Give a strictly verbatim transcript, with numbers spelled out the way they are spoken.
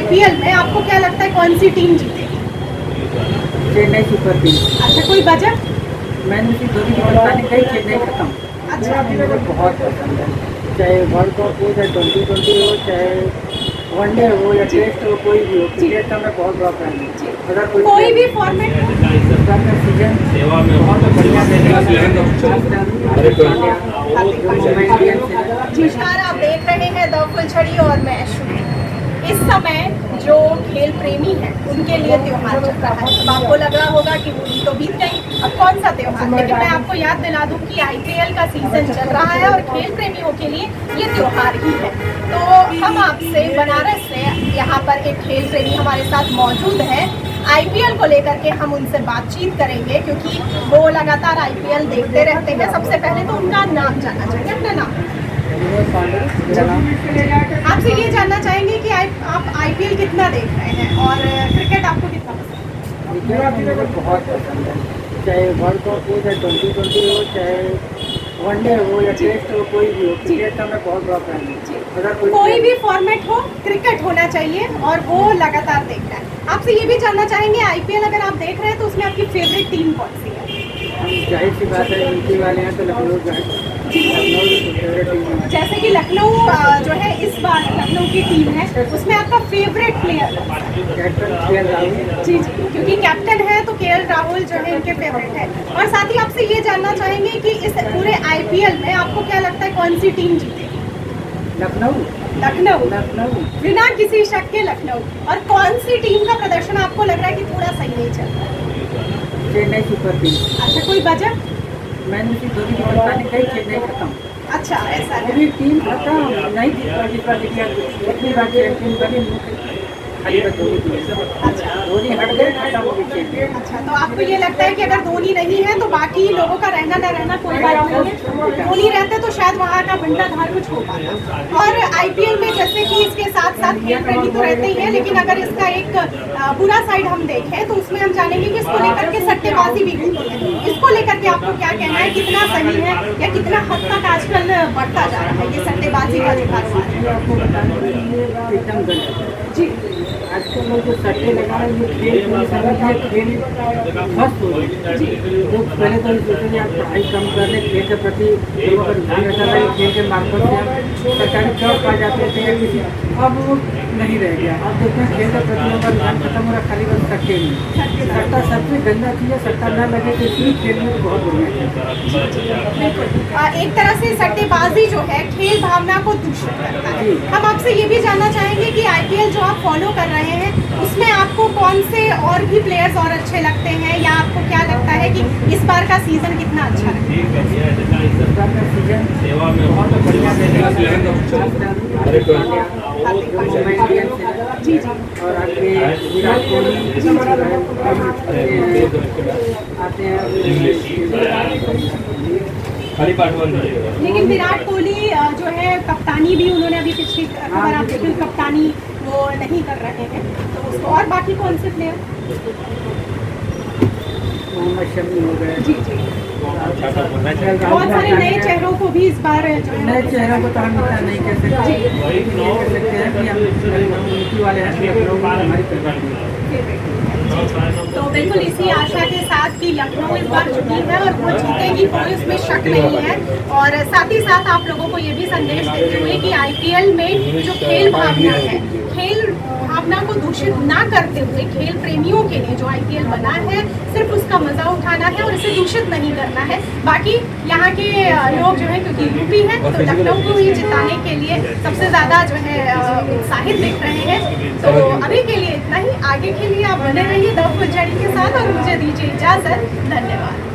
IPL में आपको क्या लगता है कौन सी टीम जीतेगी? Chennai Super Kings. अच्छा, कोई वजह? मैंने उसी धोनी की कप्तानी कही, चेन्नई खत्म। अच्छा, मुझे बहुत पसंद है, चाहे वर्ल्ड कप हो, चाहे ट्वेंटी ट्वेंटी हो, चाहे वनडे हो या टेस्ट हो, कोई भी हो, क्रिकेट का मैं बहुत बड़ा फैन हूँ। अगर कोई कोई भी फॉर्मेट हो, सीजन बहुत बढ़िया नमस्कार, आप देख रहे हैं द फुलझड़ी और मैं शुरू। इस समय जो खेल प्रेमी हैं उनके लिए त्योहार चल रहा है। अब आपको लग रहा होगा कि होली तो बीत गई, अब कौन सा त्योहार, लेकिन मैं आपको याद दिला दूं कि आईपीएल का सीजन चल रहा है और खेल प्रेमियों के लिए ये त्योहार ही है। तो हम आपसे बनारस से यहाँ पर एक खेल प्रेमी हमारे साथ मौजूद है। आईपीएल को लेकर के हम उनसे बातचीत करेंगे क्योंकि वो लगातार आईपीएल देखते रहते हैं। सबसे पहले तो उनका नाम जानना चाहिए, अपना नाम। आपसे ये जानना चाहेंगे कि आप आईपीएल कितना देख रहे हैं और क्रिकेट आपको कितना पसंद है? क्रिकेट मुझे बहुत पसंद है, चाहे वर्ल्ड कप हो, चाहे ट्वेंटी ट्वेंटी हो, चाहे वनडे हो या टेस्ट हो, कोई भी हो, क्रिकेट का मैं बहुत बड़ा फैन हूँ। अगर कोई कोई भी फॉर्मेट हो, क्रिकेट होना चाहिए और वो लगातार देखना है। आपसे ये भी जानना चाहेंगे आईपीएल अगर आप देख रहे हैं तो उसमें आपकी फेवरेट टीम कौन सी है? हम जाहिर सी बात है, यूपी वाले हैं तो लखनऊ जो है, लखनऊ की फेवरेट टीम है। जैसे कि लखनऊ जो है इस बार लखनऊ की टीम है, उसमें आपका favourite player? Captain KL Rahul. जी जी, क्योंकि कैप्टन है तो केएल राहुल जो है इनके फेवरेट है। और साथ ही आपसे ये जानना चाहेंगे कि इस पूरे आईपीएल में आपको क्या लगता है कौन सी टीम जीतेगी? लखनऊ। लखनऊ लखनऊ बिना किसी शक के लखनऊ। और कौन सी टीम का प्रदर्शन आपको लग रहा है कि थोड़ा सही नहीं चल रहा है? Chennai Super Kings. अच्छा, कोई वजह? मैंने उसी धोनी की कप्तानी कही, चेन्नई खत्म। अच्छा, ऐसा है। पूरी टीम खत्म नहीं जीत पाई, जीत पाई इतनी बार चैंपियन बनी, खाली बस धोनी की। अच्छा धोनी हट गए, खत्म हो गई चैंपियन। अच्छा, तो आपको ये लगता है कि अगर धोनी नहीं है तो बाकी लोगों का रहना न रहना कोई बात नहीं है, धोनी रहते तो शायद वहाँ का बंटाधार कुछ हो पाता। और आईपीएल में जैसे कि इसके साथ साथ खेल प्रेमी तो रहते ही हैं, लेकिन अगर इसका एक बुरा साइड हम देखें तो उसमें हम जानेंगे कि इसको लेकर के सट्टेबाजी भी होती है। इसको लेकर के आपको क्या कहना है, कितना सही है या कितना हद तक आजकल बढ़ता जा रहा है ये सट्टेबाजी का जो कारोबार है? आपको बताना एकदम गलत जी, आजकल लोग जो सट्टे लगा रहे हैं, खेल खेल फर्स्ट हो गए। लोग पहले तो सोचते हैं आप पढ़ाई कम कर लें, खेल के प्रति लोगों का ध्यान रहता है, खेल के मार्फत से आप सरकारी जॉब पा जाते थे या किसी, अब वो नहीं रह गया। अब देखते हैं खेल के प्रति लोगों का ध्यान खत्म हो रहा, खाली बस सट्टे नहीं। सट्टा सबसे गंदा चीज़ है, सट्टा न लगे तो इसी खेल में बहुत बढ़िया है। बिल्कुल, एक तरह से सट्टेबाजी जो है खेल भावना को दूषित करता है। हम आपसे ये भी जानना चाहेंगे कि आईपीएल जो आप फॉलो कर रहे हैं उसमें आपको कौन से और भी प्लेयर्स और अच्छे लगते हैं या आपको क्या लगता है कि इस बार का सीजन कितना अच्छा है? इस बार का सीजन बहुत बढ़िया जी जी, और आगे विराट कोहली आते हैं। लेकिन विराट कोहली जो है कप्तानी भी उन्होंने अभी पिछली खबर आप देखिए कप्तानी वो नहीं कर रहे हैं, तो उसको और बाकी कौन से प्लेयर? मोहम्मद शमी हो गए। जी जी, बहुत सारे नए चेहरों को भी इस बार जो है नए चेहरों को तो हम इतना नहीं कह सकते, ये कह सकते हैं कि हम यूपी वाले हैं, लखनऊ हमारी फेवरेट। तो बिल्कुल इसी आशा के साथ कि लखनऊ इस बार जीती है और वो जीतेगी, कोई उसमें शक नहीं है। और साथ ही साथ आप लोगों को ये भी संदेश देते हुए कि आईपीएल में जो खेल भावना है, खेल भावना को दूषित ना करते हुए खेल प्रेमियों के लिए जो आईपीएल बना है सिर्फ उसका मजा उठाना है और इसे दूषित नहीं करना है। बाकी यहाँ के लोग जो है क्योंकि यूपी है तो लखनऊ को ही जिताने के लिए सबसे ज़्यादा जो है उत्साहित दिख रहे हैं। तो अभी के लिए इतना ही, आगे के लिए आप बने रहिए द फुलझड़ी के साथ और मुझे दीजिए इजाज़त। धन्यवाद।